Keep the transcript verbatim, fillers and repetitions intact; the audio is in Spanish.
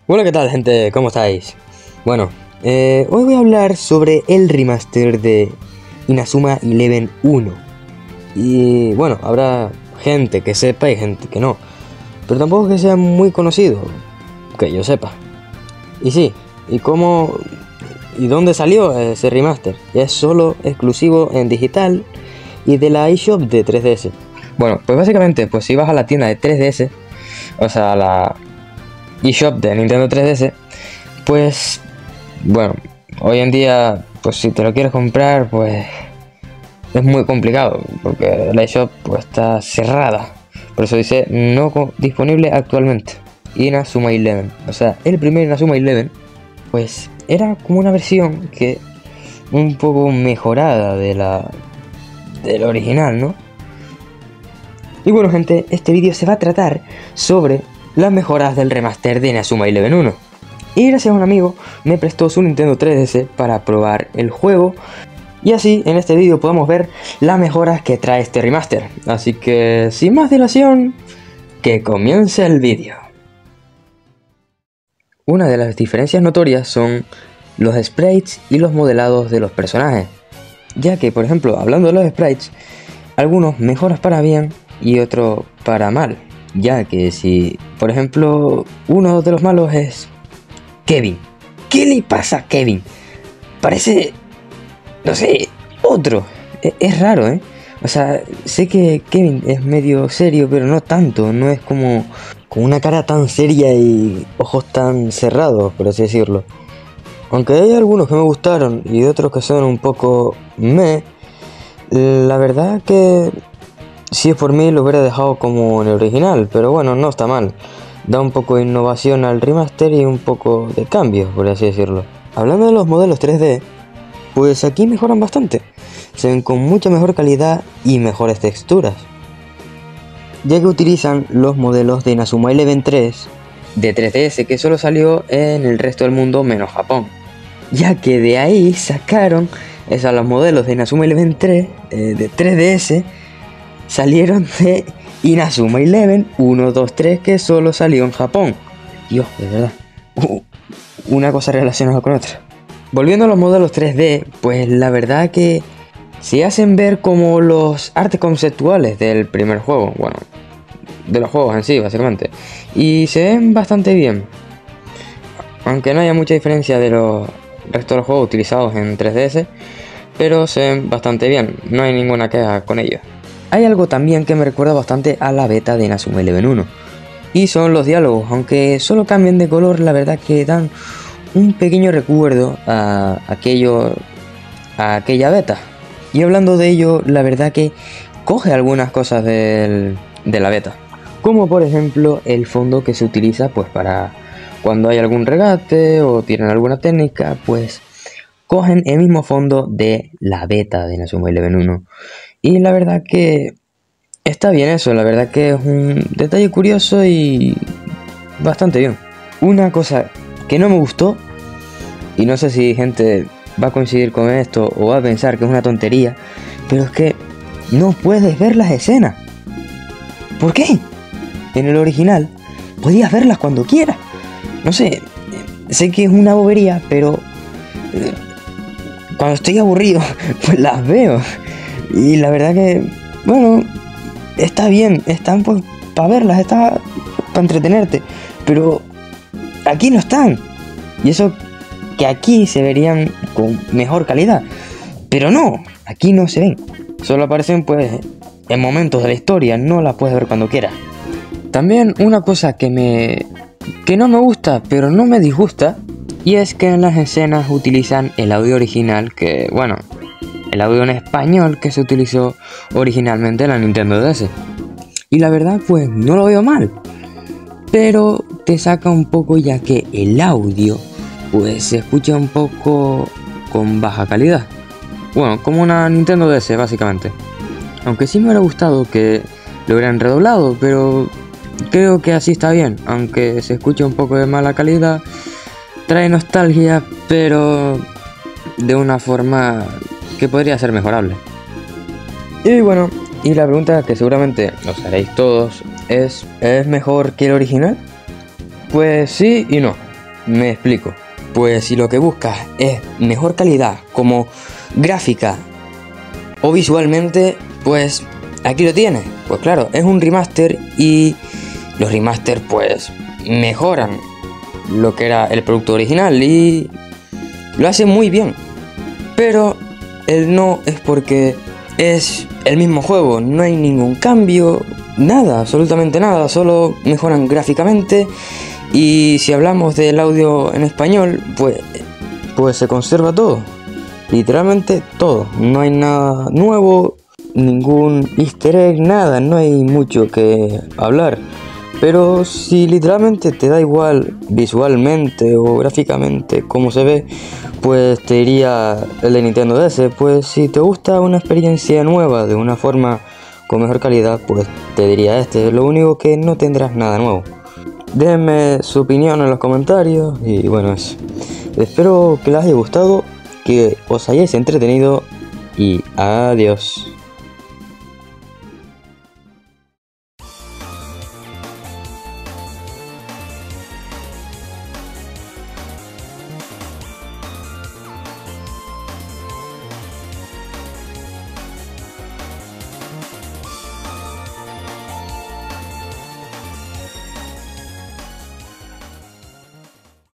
Hola, ¿qué tal, gente? ¿Cómo estáis? Bueno, eh, hoy voy a hablar sobre el remaster de Inazuma Eleven uno. Y bueno, habrá gente que sepa y gente que no, pero tampoco que sea muy conocido, que yo sepa. Y sí, ¿y cómo y dónde salió ese remaster? Es solo exclusivo en digital y de la eShop de tres D S. Bueno, pues básicamente, pues si vas a la tienda de tres D S, o sea, a la eShop de Nintendo tres D S, pues bueno, hoy en día, pues si te lo quieres comprar, pues es muy complicado, porque la eShop pues está cerrada. Por eso dice no disponible actualmente. Inazuma Eleven, o sea, el primer Inazuma Eleven, pues era como una versión que un poco mejorada de la del original, ¿no? Y bueno, gente, este vídeo se va a tratar sobre las mejoras del remaster de Inazuma Eleven uno. Y gracias a un amigo me prestó su Nintendo tres D S para probar el juego. Y así en este vídeo podemos ver las mejoras que trae este remaster. Así que sin más dilación, que comience el vídeo. Una de las diferencias notorias son los sprites y los modelados de los personajes. Ya que, por ejemplo, hablando de los sprites, algunos mejoras para bien y otros para mal. Ya que si, por ejemplo, uno de los malos es Kevin. ¿Qué le pasa a Kevin? Parece, no sé, otro. Es, es raro, ¿eh? O sea, sé que Kevin es medio serio, pero no tanto. No es como con una cara tan seria y ojos tan cerrados, por así decirlo. Aunque hay algunos que me gustaron y otros que son un poco meh, la verdad que si es por mí lo hubiera dejado como en el original, pero bueno, no está mal. Da un poco de innovación al remaster y un poco de cambio, por así decirlo. Hablando de los modelos tres D, pues aquí mejoran bastante. Se ven con mucha mejor calidad y mejores texturas, ya que utilizan los modelos de Inazuma Eleven tres de tres D S, que solo salió en el resto del mundo menos Japón. Ya que de ahí sacaron esos los modelos de Inazuma Eleven tres eh, de tres D S salieron de Inazuma Eleven uno, dos, tres, que solo salió en Japón. Dios, de verdad. Uh, una cosa relacionada con otra. Volviendo a los modelos tres D, pues la verdad que se hacen ver como los artes conceptuales del primer juego. Bueno, de los juegos en sí, básicamente. Y se ven bastante bien. Aunque no haya mucha diferencia de los restos de los juegos utilizados en tres D S, pero se ven bastante bien. No hay ninguna queja con ellos. Hay algo también que me recuerda bastante a la beta de Inazuma Eleven uno, y son los diálogos. Aunque solo cambien de color, la verdad que dan un pequeño recuerdo a, aquello, a aquella beta. Y hablando de ello, la verdad que coge algunas cosas del, de la beta, como por ejemplo el fondo que se utiliza pues para cuando hay algún regate o tienen alguna técnica, pues cogen el mismo fondo de la beta de Inazuma Eleven uno. Y la verdad que está bien eso, la verdad que es un detalle curioso y bastante bien. Una cosa que no me gustó, y no sé si gente va a coincidir con esto o va a pensar que es una tontería, pero es que no puedes ver las escenas. ¿Por qué? En el original podías verlas cuando quieras. No sé, sé que es una bobería, pero eh, cuando estoy aburrido pues las veo. Y la verdad que, bueno, está bien, están pues para verlas, está para entretenerte, pero aquí no están. Y eso que aquí se verían con mejor calidad, pero no, aquí no se ven. Solo aparecen pues en momentos de la historia, no las puedes ver cuando quieras. También una cosa que me que no me gusta, pero no me disgusta, y es que en las escenas utilizan el audio original, que bueno, el audio en español que se utilizó originalmente en la Nintendo D S. Y la verdad pues no lo veo mal, pero te saca un poco, ya que el audio pues se escucha un poco con baja calidad. Bueno, como una Nintendo D S básicamente. Aunque sí me hubiera gustado que lo hubieran redoblado, pero creo que así está bien. Aunque se escucha un poco de mala calidad, trae nostalgia, pero de una forma que podría ser mejorable. Y bueno, y la pregunta que seguramente os haréis todos es, ¿es mejor que el original? Pues sí y no. Me explico. Pues si lo que buscas es mejor calidad como gráfica o visualmente, pues aquí lo tienes. Pues claro, es un remaster y los remaster pues mejoran lo que era el producto original y lo hacen muy bien. Pero el no es porque es el mismo juego, no hay ningún cambio, nada, absolutamente nada, solo mejoran gráficamente. Y si hablamos del audio en español, pues, pues se conserva todo, literalmente todo, no hay nada nuevo, ningún easter egg, nada, no hay mucho que hablar. Pero si literalmente te da igual visualmente o gráficamente cómo se ve, pues te diría el de Nintendo D S. Pues si te gusta una experiencia nueva de una forma con mejor calidad, pues te diría este. Lo único que no tendrás nada nuevo. Déjenme su opinión en los comentarios y bueno, eso. Espero que les haya gustado, que os hayáis entretenido y adiós.